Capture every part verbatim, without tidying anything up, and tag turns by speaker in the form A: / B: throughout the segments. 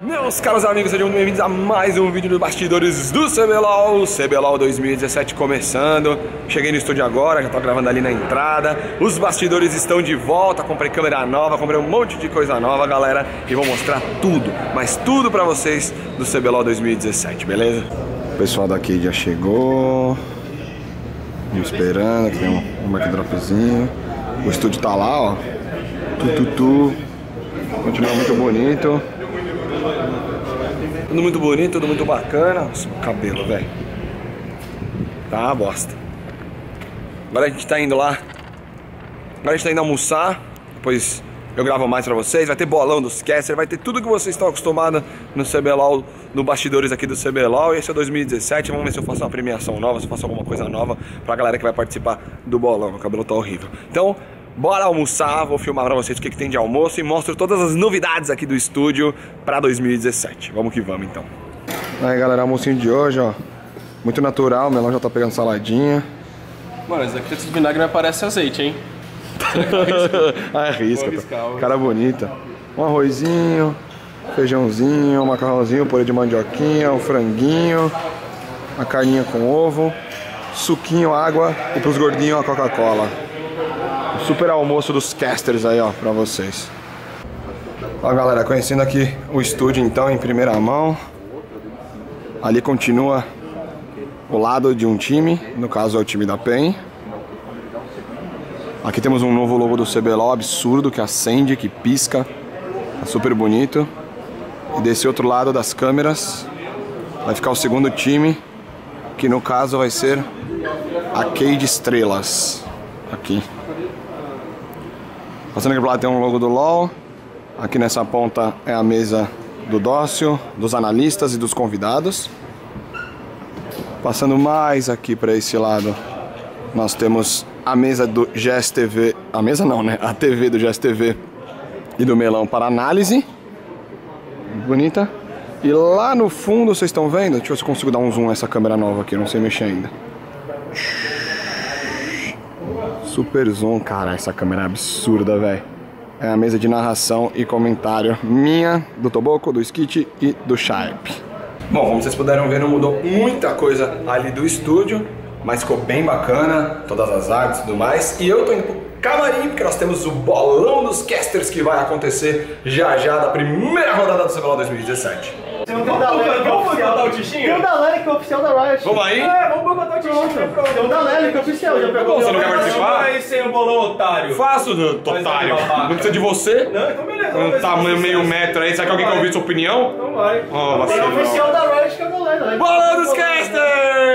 A: Meus caros amigos, sejam bem-vindos a mais um vídeo dos bastidores do C B L O L. C B L O L dois mil e dezessete começando. Cheguei no estúdio agora, já tô gravando ali na entrada. Os bastidores estão de volta, comprei câmera nova, comprei um monte de coisa nova, galera. E vou mostrar tudo, mas tudo pra vocês do C B L O L dois mil e dezessete, beleza? O pessoal daqui já chegou. Me esperando, aqui tem um, um backdropzinho. O estúdio tá lá, ó. Tu, tu, tu. Continua muito bonito. Tudo muito bonito, tudo muito bacana. Nossa, meu cabelo, velho. Tá uma bosta. Agora a gente tá indo lá. Agora a gente tá indo almoçar. Depois eu gravo mais pra vocês. Vai ter bolão dos casters. Vai ter tudo que vocês estão acostumados no C B L O L, no bastidores aqui do C B L O L. Esse é dois mil e dezessete. Vamos ver se eu faço uma premiação nova, se eu faço alguma coisa nova pra galera que vai participar do bolão. Meu cabelo tá horrível. Então, bora almoçar, vou filmar pra vocês o que, que tem de almoço e mostro todas as novidades aqui do estúdio pra dois mil e dezessete. Vamos que vamos então. Aí galera, almocinho de hoje, ó. Muito natural, o melão já tá pegando saladinha.
B: Mano, esse aqui de vinagre me parece azeite, hein?
A: Ah, é risca, tá. Cara bonita. Um arrozinho, feijãozinho, um macarrãozinho, purê de mandioquinha, um franguinho, uma carninha com ovo, suquinho, água e pros gordinhos a Coca-Cola. Super almoço dos casters aí, ó, pra vocês. Ó, galera, conhecendo aqui o estúdio, então, em primeira mão. Ali continua o lado de um time, no caso é o time da P E N. Aqui temos um novo logo do C B L O L, absurdo, que acende, que pisca. Tá super bonito. E desse outro lado das câmeras vai ficar o segundo time, que no caso vai ser a Cade Estrelas. Aqui. Passando aqui pro lado tem um logo do L O L. Aqui nessa ponta é a mesa do Dócio, dos analistas e dos convidados. Passando mais aqui para esse lado, nós temos a mesa do G S T V. A mesa não, né? A T V do G S T V e do Melão para análise. Bonita. E lá no fundo, vocês estão vendo? Deixa eu ver se eu consigo dar um zoom nessa câmera nova aqui, eu não sei mexer ainda. Super zoom, cara, essa câmera é absurda, velho. É a mesa de narração e comentário minha, do Toboco, do Skit e do Sharp. Bom, como vocês puderam ver, não mudou muita coisa ali do estúdio, mas ficou bem bacana, todas as artes e tudo mais. E eu tô indo pro camarim, porque nós temos o bolão dos casters que vai acontecer já já da primeira rodada do C B L O L dois mil e dezessete.
C: Tem um da Lely que é oficial.
B: Botar o Tichinho?
C: Tem um da Lely que é oficial da Riot.
A: Vamos aí?
B: É, vamos botar o Tichinho.
C: Tem um da Lely que é oficial, já pegou.
A: Você não quer participar?
B: aí sem o bolão, otário.
A: Faço, otário. Não precisa de você.
B: Não, então beleza.
A: Um tamanho meio metro aí. Será que alguém quer ouvir sua opinião?
B: Então vai.
A: Ó,
C: Tem o
A: vacilão.
C: oficial da Riot que é o da Lely.
A: Bolão dos casters!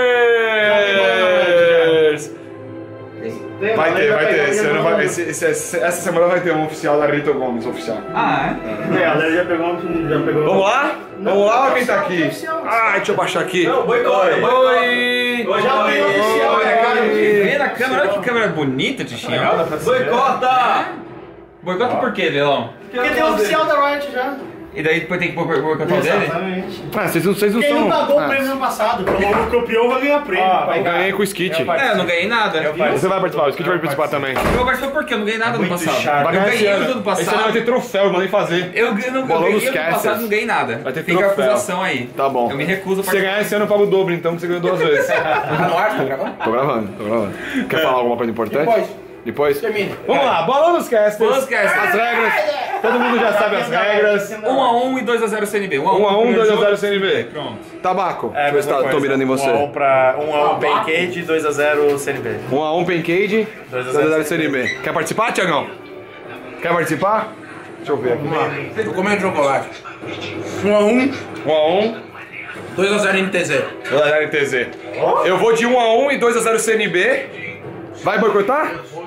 A: Vai ter, vai ter. Esse ano vai, esse, esse, essa semana vai ter um oficial da Rito Gomes, oficial.
C: Ah, é? É, a Lely já pegou, já pegou.
A: Vamos lá? Vamos lá, quem tá aqui? Ah, deixa eu baixar aqui.
B: Não, boicota.
A: Oi!
C: Já tem oficial,
A: Oi!
C: né, cara?
D: Vê na câmera, olha que câmera bonita, Tichinho.
B: Boicota!
D: Boicota por quê, Leilão?
C: Porque tem o oficial da Riot já.
D: E daí depois tem que boicotar o dele?
C: Exatamente.
A: Ah, vocês não, vocês não
C: Quem
A: são...
C: não pagou
A: Ah,
C: o prêmio no passado, o copiou vai ganhar prêmio.
A: eu ganhei com o Skit.
D: É, eu não ganhei nada.
A: Você vai participar, o Skit vai participar também.
D: Eu participei por quê? Eu não ganhei nada no passado.
A: Vai
D: Eu
A: ganhar esse
D: ganhei
A: ano.
D: tudo no
A: Esse ano vai
D: passado.
A: ter troféu, eu mandei fazer.
D: Eu ganhei no
A: Bolão dos
D: passado e
A: casters.
D: não ganhei nada.
A: Vai ter
D: Fica a
A: troféu.
D: acusação aí.
A: Tá bom.
D: Eu me recuso a
A: Se você ganhar esse ano, eu pago o dobro, então, que você ganhou duas vezes.
D: Tá no ar, tá gravando?
A: Tô gravando, tô gravando. Quer falar alguma coisa importante?
C: Depois.
A: Depois?
C: Termina.
A: Vamos lá, bolão dos casters.
D: Bolão dos casters.
A: As regras, todo mundo já sabe as regras.
D: um a um e dois a zero C N B.
A: um a um, dois a zero C N B.
D: Pronto.
A: Tabaco,
E: É,
A: deixa eu ver se tá- tô mirando em você.
E: um a um pra um a um Pancake, dois a zero C N B.
A: um a um Pancade, dois a zero C N B. Quer participar, Tiagão? Quer participar? Deixa eu ver aqui.
B: Tô comendo chocolate. um a um,
A: um a um,
B: dois a zero N T Z.
A: dois a zero N T Z. Eu vou de um a um e dois a zero C N B. Vai boicotar?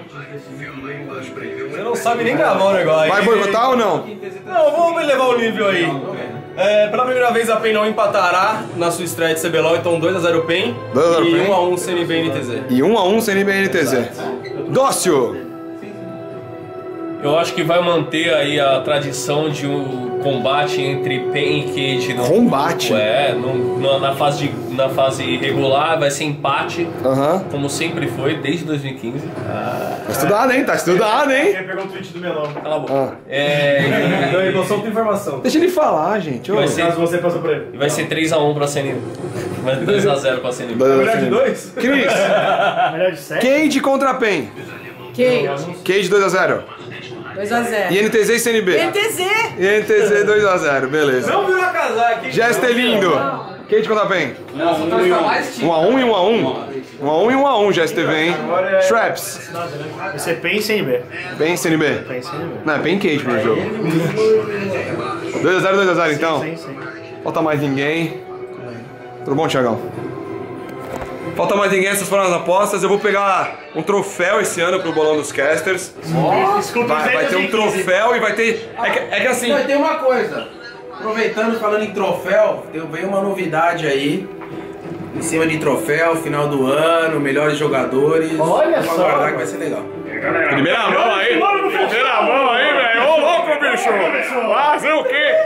B: Você não sabe nem gravar o negócio.
A: Vai boicotar ou não?
B: Não, vamos elevar o nível aí. É, pela primeira vez a P E N não empatará na sua estreia de C B L O L, então dois a zero P E N
A: dois a zero
B: e
A: P E N.
B: um a um C N B N T Z.
A: E um a um C N B N T Z. Dócio!
B: Eu acho que vai manter aí a tradição de um combate entre Pain e Cage. No,
A: Combate?
B: É, no, no, na, fase de, na fase regular vai ser empate,
A: Aham.
B: como sempre foi, desde dois mil e quinze. Ah,
A: Tá estudado, hein? Tá estudado, hein?
C: Quem pegou o tweet do Melão?
B: cala a boca.
A: Ah.
B: É,
C: Então, ele solta informação.
A: Deixa ele falar, gente. Ô.
B: Vai ser-
C: Caso você passou por ele.
B: e vai ser três a um pra C N B. Vai ser dois a zero pra C N B.
C: Melhor de dois?
A: Cris,
C: Melhor de sete?
A: Cage contra Pain.
F: Quem?
A: Cage dois a zero.
F: dois a zero.
A: I N T Z e C N B.
F: N T Z!
A: I N T Z dois a zero, beleza.
C: Não virou a casaca, hein?
A: Gesto lindo. Cage contra Pain.
D: Não, só torce pra mais time.
A: um a um e um a um. um a um e um a um, G S T V, hein? Straps.
C: Você pensa em B.
A: Pain e C N B.
C: Pensa em B.
A: Não, é Pain e Cage pro jogo. dois a zero, dois a zero então.
C: Sim, sim.
A: Falta mais ninguém. Tudo bom, Thiagão? Falta mais ninguém, essas foram as apostas. Eu vou pegar um troféu esse ano pro Bolão dos Casters. Vai, vai ter um troféu e vai ter... É que, é que assim...
G: Não, e tem uma coisa. Aproveitando, falando em troféu, tem- veio uma novidade aí. Em cima de troféu, final do ano, melhores jogadores.
C: Olha
G: Vamos
C: só.
G: aguardar que vai ser legal.
A: Primeira mão aí! Primeira mão aí, velho! Ô, louco, bicho! Fazer o quê?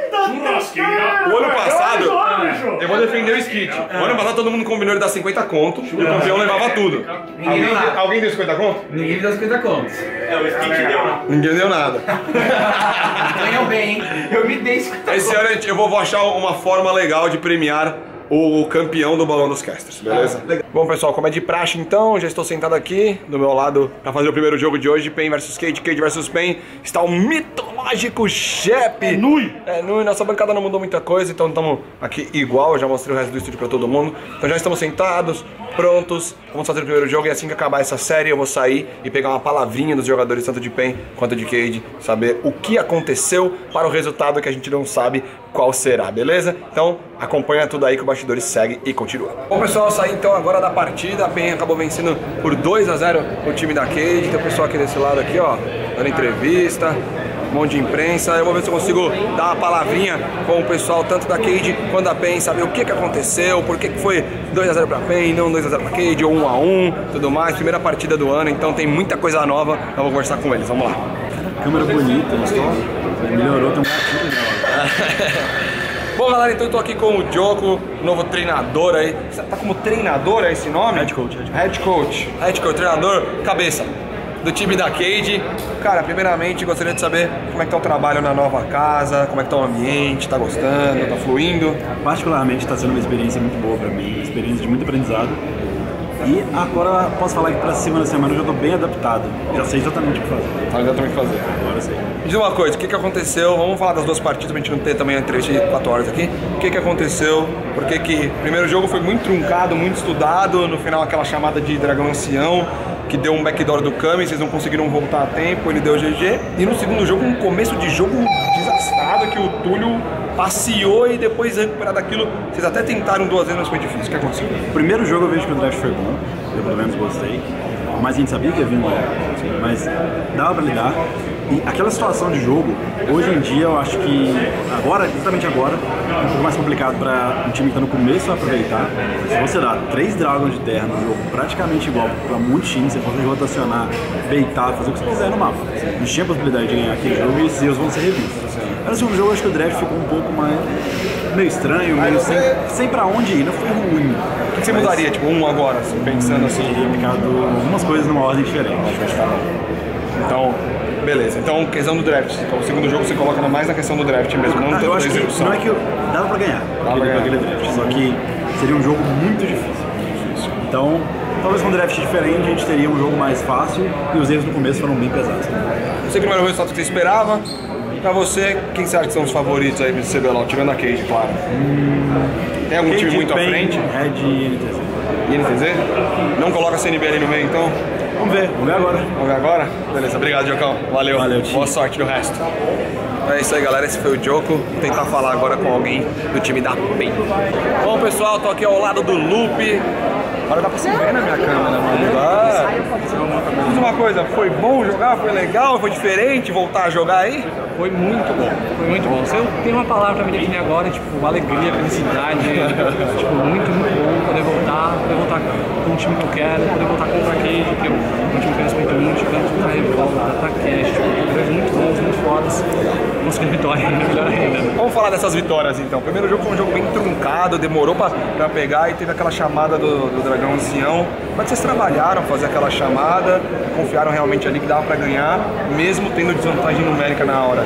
A: O ano passado, eu vou defender o Skit. O ano passado todo mundo combinou de dar cinquenta conto e o campeão levava tudo. Alguém,
G: deu nada.
A: alguém deu cinquenta conto?
G: Ninguém me deu cinquenta contos.
A: Ninguém deu nada.
G: Ganhou bem, hein? Eu me dei cinquenta
A: Esse ano eu vou achar uma forma legal de premiar o campeão do Balão dos Casters, beleza? Bom, pessoal, como é de praxe então, já estou sentado aqui do meu lado para fazer o primeiro jogo de hoje, Pain versus Cage, Cage versus Pain. Está o mitológico Shep. É Nui. É Nui, nossa bancada não mudou muita coisa, então estamos aqui igual, já mostrei o resto do estúdio para todo mundo. Então já estamos sentados, prontos, vamos fazer o primeiro jogo e assim que acabar essa série eu vou sair e pegar uma palavrinha dos jogadores tanto de Pain quanto de Cage, saber o que aconteceu para o resultado que a gente não sabe qual será, beleza? Então acompanha tudo aí que o Bastidores segue e continua. Bom, pessoal, saí então agora da partida. A Pain acabou vencendo por dois a zero o time da Cage. Tem o pessoal aqui desse lado aqui, ó, dando entrevista, um monte de imprensa. Eu vou ver se eu consigo dar uma palavrinha com o pessoal tanto da Cage quanto da Pain, saber o que que aconteceu, por que que foi dois a zero pra Pain, não dois a zero pra Cage, ou um a um, tudo mais. Primeira partida do ano, então tem muita coisa nova. Eu vou conversar com eles, vamos lá.
H: Câmera bonita, gostou? Melhorou, tem um gatinho nela.
A: Bom, galera, então eu tô aqui com o Joko, novo treinador aí. Você tá como treinador, é esse nome?
H: Head coach, head coach.
A: Head coach. Head coach, treinador, cabeça do time da Cage. Cara, primeiramente gostaria de saber como é que tá o trabalho na nova casa, como é que tá o ambiente, tá gostando, tá fluindo?
H: Particularmente está sendo uma experiência muito boa para mim, uma experiência de muito aprendizado. E agora posso falar que para cima da semana eu já estou bem adaptado, já sei exatamente o que fazer.
A: Tá exatamente o que fazer.
H: Agora eu sei.
A: Me diz uma coisa, o que que aconteceu? Vamos falar das duas partidas pra gente não ter também uma entrevista de quatro horas aqui. O que que aconteceu? Por que que o primeiro jogo foi muito truncado, muito estudado, no final aquela chamada de Dragão Ancião, que deu um backdoor do Kami, vocês não conseguiram voltar a tempo, ele deu G G. E no segundo jogo, um começo de jogo desastrado, que o Túlio passeou e depois recuperar daquilo, vocês até tentaram duas vezes, mas foi difícil. O que aconteceu?
H: O primeiro jogo eu vejo que o draft foi bom, eu pelo menos gostei, mas a gente sabia que ia vir um moleque, mas dava pra lidar. E aquela situação de jogo, hoje em dia eu acho que agora, exatamente agora, é um pouco mais complicado para um time que está no começo aproveitar. Se você dá três dragons de terra no jogo praticamente igual para muitos times, você consegue rotacionar, beitar, fazer o que você quiser no mapa. A gente tinha a possibilidade de ganhar aquele jogo e esses erros vão ser revistos. Mas no segundo jogo eu acho que o draft ficou um pouco mais meio estranho, meio sem, sem pra onde ir, não foi ruim.
A: O que você mudaria, tipo, um agora, assim, pensando assim?
H: Teria aplicado algumas coisas numa ordem diferente.
A: Então, beleza. Então, questão do draft. Então, o segundo jogo você coloca mais na questão do draft mesmo, não
H: Ah,
A: tanto
H: eu
A: da
H: acho que
A: execução.
H: não é que eu, dava pra ganhar aquele,
A: pra ganhar.
H: aquele draft, só que seria um jogo muito difícil. Então, talvez com um draft diferente a gente teria um jogo mais fácil e os erros no começo foram bem pesados.
A: Eu sei que não era o resultado que você esperava. Pra você, quem você acha que são os favoritos aí pro C B L O L, tirando a Cage, claro? Tem algum time muito à frente?
H: Red e N T Z.
A: E N T Z? Não coloca a C N B ali no meio, então?
H: Vamos ver, vamos ver agora.
A: Vamos ver agora? Beleza, obrigado, Jocão. Valeu.
H: Valeu, time.
A: Boa sorte no resto. É isso aí, galera. Esse foi o Joko. Vou tentar falar agora com alguém do time da Pain. Bom, pessoal, tô aqui ao lado do Lupe. Agora dá pra se ver na minha câmera, mano. Ah. Diz uma coisa, foi bom jogar? Foi legal? Foi diferente voltar a jogar aí?
I: Foi muito bom, foi muito bom. Se eu tenho uma palavra pra me definir agora, tipo, alegria, felicidade, tipo, muito, muito bom poder voltar, poder voltar com o time que eu quero, poder voltar com o Cage, que é um time que eu respeito muito, tanto da Revolta, da Takeshi, tipo, eu vejo muito
A: falar dessas vitórias então. O primeiro jogo foi um jogo bem truncado, demorou pra, pra pegar e teve aquela chamada do, do Dragão Ancião. Mas vocês trabalharam fazer aquela chamada, confiaram realmente ali que dava pra ganhar, mesmo tendo desvantagem numérica na hora.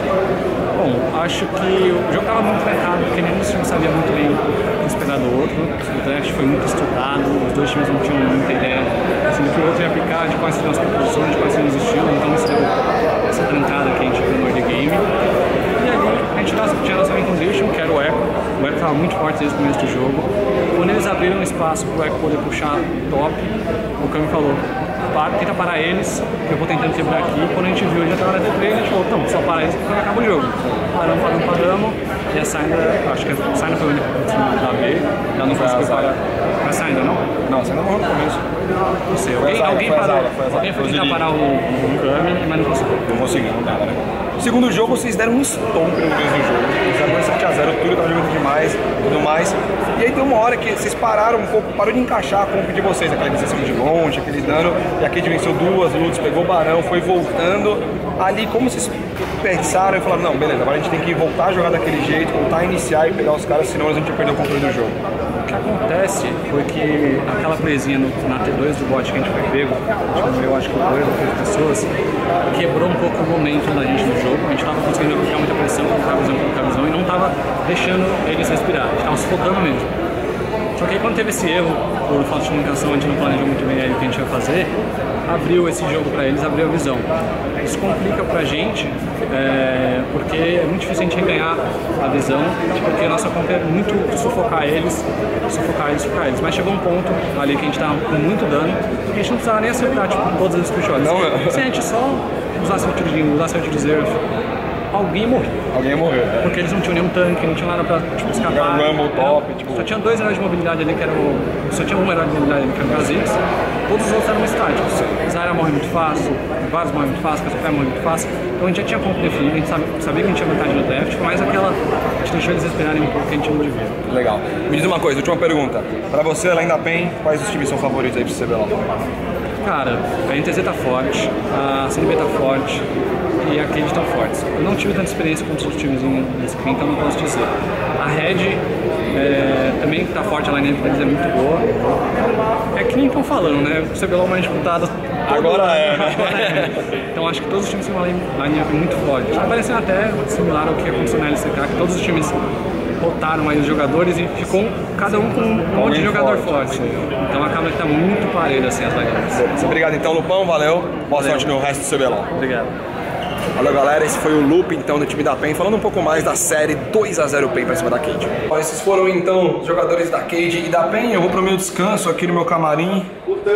I: Bom, acho que o jogo estava muito marcado, porque nenhum dos times sabia muito bem o que esperar do outro. O draft foi muito estudado, os dois times não tinham muita ideia assim, do que o outro ia aplicar, de quais seriam as proposições, de quais seriam os estilos, então isso deu essa trancada que a gente viu no early game. E ali a gente tinha a nossa main condition, que era o Echo. O Echo estava muito forte desde o começo do jogo. Quando eles abriram espaço para o Echo poder puxar top, o Kami falou: para, tenta parar eles, que eu vou tentando quebrar aqui. Quando a gente viu, ele já estava na T três, a gente falou: então, só para eles porque acaba o jogo. Paramos, paramos, paramos. E a Syndra, acho que a Syndra foi o único da B, ela não conseguiu parar. Foi a Syndra, não?
A: Não, a Syndra morreu no começo.
I: Não sei, alguém, alguém parou. Alguém foi tentar parar o, o Kami, mas não conseguiu.
A: Não conseguiu, não dava, né? Segundo jogo, vocês deram um stomp no mesmo jogo. Vocês abriram sete a zero, o Túlio tava jogando demais, tudo mais. E aí deu uma hora que vocês pararam um pouco, parou de encaixar a comp de vocês, aquela iniciação de longe, aquele dano. E a Cade venceu duas lutas, pegou o Barão, foi voltando. Ali, como vocês pensaram e falaram: não, beleza, agora a gente tem que voltar a jogar daquele jeito, voltar a iniciar e pegar os caras, senão a gente vai perder o controle do jogo.
I: O que acontece foi que aquela presinha no, na T dois do bot que a gente foi pego, eu acho que foi dois ou três pessoas, quebrou um pouco o momento da gente no jogo. A gente tava conseguindo aplicar muita pressão com o cabizão, com o cabizão, e não tava deixando eles respirar, a gente tava sufocando mesmo. Só que aí quando teve esse erro, por falta de comunicação, a gente não planejou muito bem aí o que a gente ia fazer, abriu esse jogo pra eles, abriu a visão. Isso complica pra gente, é, porque é muito difícil a gente ganhar a visão, porque a nossa conta é muito sufocar eles, sufocar eles, sufocar eles. Mas chegou um ponto ali que a gente tava com muito dano, que a gente não precisava nem acertar, tipo, todas as screenshots.
A: Não, não.
I: Se a gente só usasse o tiro de usasse o tiro de zero, alguém morreu.
A: Alguém morreu, né?
I: Porque eles não tinham nenhum tanque, não tinham nada pra tipo, escapar.
A: Um Rumble top, tipo...
I: Só tinha dois heróis de mobilidade ali que eram. Só tinha um herói de mobilidade ali que era o Kha'Zix. Todos os outros eram estáticos. Zarya morre muito fácil, Varus morre muito fácil, Cassiopeia morre muito fácil. Então a gente já tinha ponto definido, a gente sabia, sabia que a gente tinha vantagem no draft, mas aquela. A gente deixou eles esperarem um pouco que a gente não devia.
A: Legal. Me diz uma coisa, última pergunta. Pra você, além da PEN, quais os times são favoritos aí pro C B L O L?
I: Cara, a N T Z tá forte, a C N B tá forte e a Cade tá forte. Eu não tive tanta experiência com os outros times nesse screen, então não posso dizer. A Red é, também tá forte, a line deles é muito boa. É que nem estão falando, né? O C B L O L é mais disputado.
A: Agora é, né?
I: Agora é. Então acho que todos os times têm uma line muito forte. Tá parecendo até similar ao que aconteceu na L C K, que todos os times rotaram aí os jogadores e ficou cada um com um monte de jogador forte. forte. Então acaba que tá muito parelho assim as lineups.
A: Obrigado então, Lupão, valeu. Boa valeu. sorte no resto do C B L O L.
I: Obrigado.
A: Valeu, galera, esse foi o loop então do time da PEN, falando um pouco mais da série dois a zero PEN pra cima da Cade. Bom, esses foram então os jogadores da Cade e da PEN. Eu vou pro meu descanso aqui no meu camarim.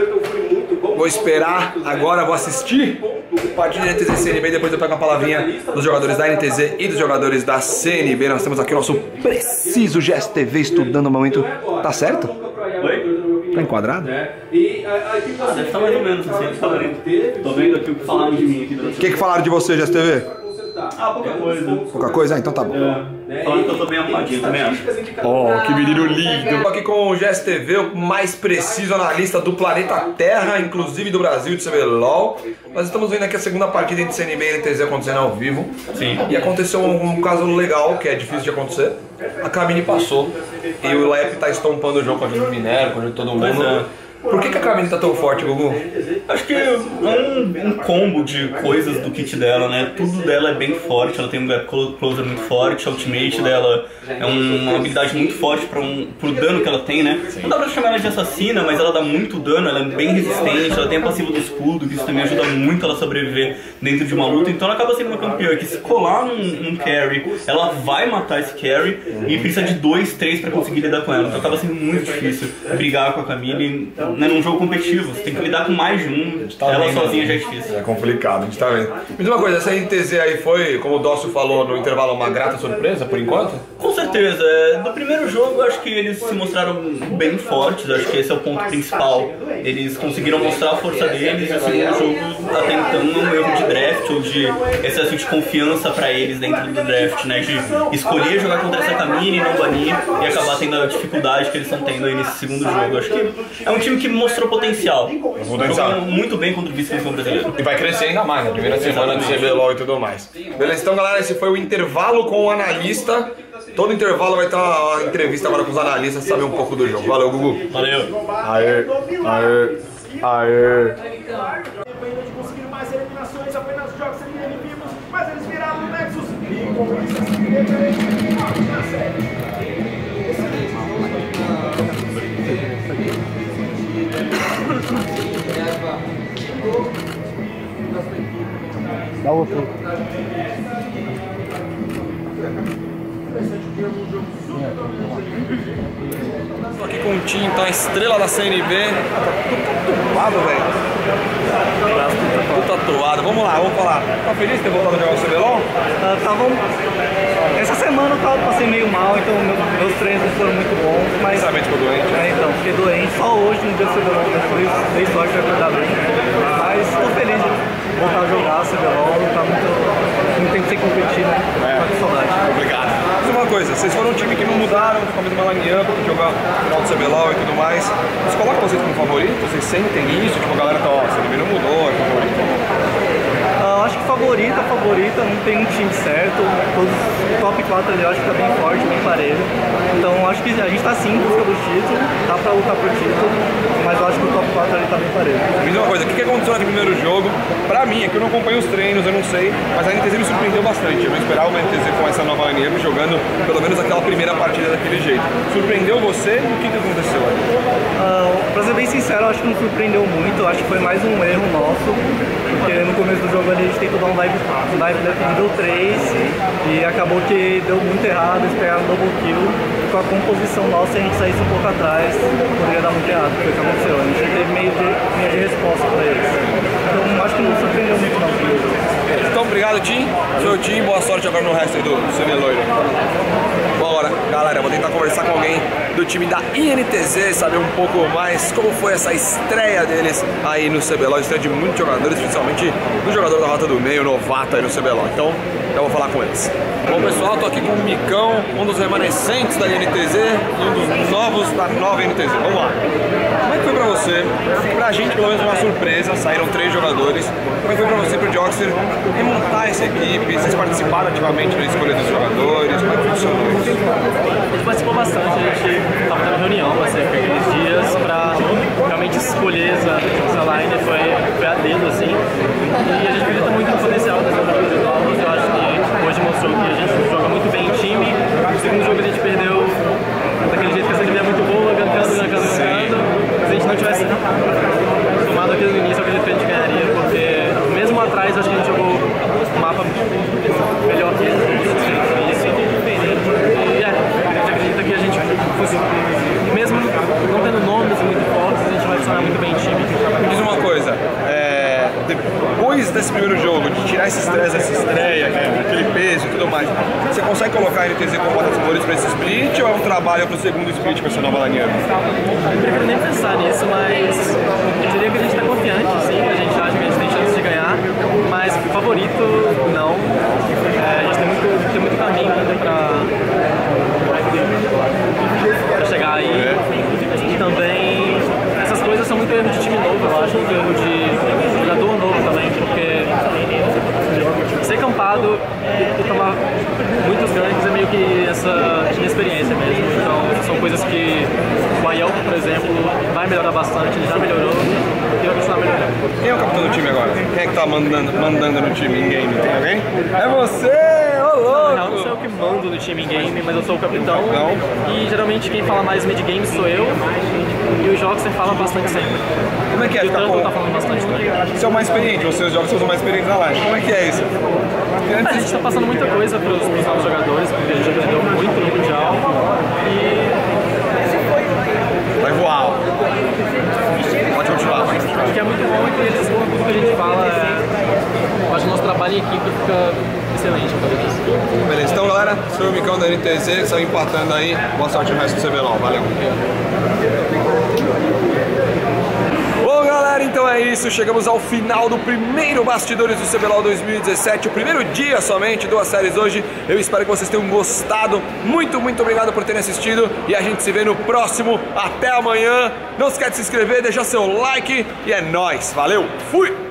A: Vou esperar, agora vou assistir a partida da N T Z C N B e depois eu pego a palavrinha dos jogadores da N T Z e dos jogadores da C N B. Nós temos aqui o nosso preciso G S T V estudando o momento. Tá certo?
J: Oi?
A: Tá enquadrado?
J: É. E, ah, deve estar mais ou menos assim, tô vendo aqui o que falaram de mim aqui.
A: O que, que falaram de você, G S T V?
J: Ah, pouca coisa.
A: Pouca coisa? Ah, então tá bom.
J: É. Falando que eu tô bem arrumadinho também, acho.
A: Oh, que menino lindo. Tô aqui com o G S T V, o mais preciso analista do planeta Terra, inclusive do Brasil, de C B L O L. Nós estamos vendo aqui a segunda partida entre C N B e N T Z acontecendo ao vivo.
J: Sim.
A: E aconteceu um, um caso legal, que é difícil de acontecer. A Camille passou e o Lep tá estompando o jogo com a gente do Minério, com a gente de todo mundo. Por que, que a Camille tá tão forte, Gugu?
J: Acho que é um, um combo de coisas do kit dela, né? Tudo dela é bem forte, ela tem um gap closer muito forte, a ultimate dela é um, uma habilidade muito forte para um, pro dano que ela tem, né? Não dá pra chamar ela de assassina, mas ela dá muito dano, ela é bem resistente, ela tem a passiva do escudo, que isso também ajuda muito ela a sobreviver dentro de uma luta, então ela acaba sendo uma campeã que se colar num, num carry, ela vai matar esse carry e precisa de dois, três pra conseguir lidar com ela, então acaba sendo muito difícil brigar com a Camille, né, num jogo competitivo, você tem que lidar com mais de um, tá ela vendo, sozinha já é difícil.
A: É complicado, a gente tá vendo. Me diz uma coisa, essa N T Z aí foi, como o Dócio falou no intervalo, uma grata surpresa por enquanto?
J: Com certeza, do primeiro jogo eu acho que eles se mostraram bem fortes, acho que esse é o ponto principal. Eles conseguiram mostrar a força deles e o segundo jogo até então é um erro de draft ou de excesso de confiança pra eles dentro do draft, né? De escolher jogar contra essa Camille e não banir e acabar tendo a dificuldade que eles estão tendo aí nesse segundo jogo. Acho que é um time que mostrou potencial. Jogou muito bem contra o vice-campeão brasileiro.
A: E vai crescer ainda mais na primeira semana do C B L O L e tudo mais. Beleza, então galera, esse foi o intervalo com o analista. Todo intervalo vai estar uma entrevista agora com os analistas, saber um pouco do jogo. Valeu, Gugu.
J: Valeu.
A: Aê, aê, aê.
K: Ainda de conseguir mais eliminações, apenas jogos ali vimos, mas eles viraram no Nexus e com isso assim, na série.
H: Dá outro.
A: Tô aqui com o Tim, tá a estrela da C N B. Tá tudo tatuado, velho. Tudo tatuado. Vamos lá, vamos falar. Tá feliz de ter voltado a jogar o C B L O L?
L: Uh, tava... Essa semana eu tava, passei meio mal, então meu, meus treinos foram muito bons, mas...
A: Sabe, ficou doente?
L: É, então, fiquei doente. Só hoje, no dia do C B L O L, depois dei sorte de acordar bem. Mas tô feliz de voltar a jogar C B L O L, tá muito... Muito tempo sem competir, né? É. Tô com saudade.
A: Obrigado. Mas uma coisa, vocês foram um time que não mudaram, com a mesma line-up, que jogar no final do C B L O L e tudo mais. Vocês colocam vocês como favorito? Vocês sentem isso? Tipo, a galera tá, ó, C N B não mudou, é favorito?
L: Uh, acho que favorita, favorita, não tem um time certo. Todos, o top quatro ali eu acho que tá bem forte, bem parelho. Então acho que a gente tá sim em busca do título, dá pra lutar por título, mas eu acho que o top quatro ali tá bem parelho.
A: Me diz uma coisa, o que aconteceu no primeiro jogo? Pra mim, é que eu não acompanho os treinos, eu não sei, mas a N T Z me surpreendeu bastante. Eu não esperava uma N T Z com essa nova linha jogando pelo menos aquela primeira partida daquele jeito. Surpreendeu você e o que, que aconteceu ali?
L: Uh, pra ser bem sincero, eu acho que não surpreendeu muito, eu acho que foi mais um erro nosso, porque no começo do jogo ali a gente tentou dar um dive, um dive nível três e acabou que deu muito errado, eles pegaram double kill, e com a composição nossa, se a gente saísse um pouco atrás, poderia dar muito errado, foi o que aconteceu, a gente teve meio de, meio de resposta pra eles. Então acho que não surpreendeu muito não.
A: Então obrigado, Tim, seu Tim, boa sorte agora no resto aí do C B Loiro. Bora, galera, vou tentar conversar com alguém do time da I N T Z, saber um pouco mais como foi essa estreia deles aí no C B L O L, estreia de muitos jogadores, principalmente do jogador da Rota do Meio, novato aí no C B L O L. Então, eu vou falar com eles. Bom, pessoal, tô aqui com o Micão, um dos remanescentes da I N T Z e um dos novos da nova I N T Z. Vamos lá. Como é que foi pra você? Pra gente, pelo menos, uma surpresa, saíram três jogadores. Como é que foi pra você, pro Joxer, remontar essa equipe? Vocês participaram ativamente na escolha dos jogadores? Como é que funcionou isso?
M: A gente participou bastante, a gente estava tendo reunião acerca daqueles dias para realmente escolher essa, essa line, foi, foi a dedo assim, e a gente acredita muito no potencial das jogadores novos. Eu acho que hoje mostrou que a gente joga muito bem em time. No segundo jogo a gente perdeu daquele jeito que essa equipe é muito boa, gankando, gankando, gankando. Se a gente não tivesse tomado aquilo no início, eu acredito que a gente ganharia, porque mesmo atrás eu acho que a gente jogou um mapa melhor que eles. E é, a gente acredita que a gente, mesmo não tendo nomes muito fortes, a gente vai funcionar muito bem em time.
A: Me diz uma coisa, é, depois desse primeiro jogo, de tirar esse estresse, essa estreia, aquele peso e tudo mais, você consegue colocar a N T Z como uma das favoritas para esse split ou é um trabalho para o segundo split com essa nova linha?
M: Eu prefiro nem pensar nisso, mas eu diria que a gente está confiante, sim, a gente acha que a gente tem chance de ganhar, mas favorito, não. É, a gente tem muito, tem muito caminho ainda para para chegar aí. É. E também essas coisas são muito erro de time novo, eu acho, muito erro de jogador novo também, porque ser campado e tomar muitos ganks é meio que essa inexperiência mesmo. Então são coisas que o Ayel, por exemplo, vai melhorar bastante, ele já melhorou e vai continuar melhorando.
A: Quem é o capitão do time agora? Quem é que tá mandando, mandando no time em game? Tem alguém? É você! Ô louco!
M: Não, não sou eu que mando no time em game, mas eu sou o capitão. E geralmente quem fala mais mid-game sou eu. E o Joxer fala bastante sempre.
A: Como é que é?
M: E o Tanto tá falando bastante também.
A: Você é o mais experiente, vocês jogam, vocês são mais experientes na live. Como é que é isso?
M: A gente tá passando muita coisa pros, pros novos jogadores, porque a gente aprendeu muito no Mundial. E...
A: vai voar. Pode continuar, pode continuar.
M: Acho que é muito bom que eles, tudo que a gente fala, é... eu acho que o nosso trabalho em equipe fica excelente por causa disso.
A: Beleza, então galera, sou o Micão da N T Z, que estão empatando aí. Boa sorte no resto do C B L O L, valeu. Bom galera, então é isso, chegamos ao final do primeiro Bastidores do C B L O L dois mil e dezessete, o primeiro dia somente, duas séries hoje. Eu espero que vocês tenham gostado, muito, muito obrigado por terem assistido e a gente se vê no próximo, até amanhã. Não esquece de se inscrever, deixar seu like e é nóis, valeu, fui!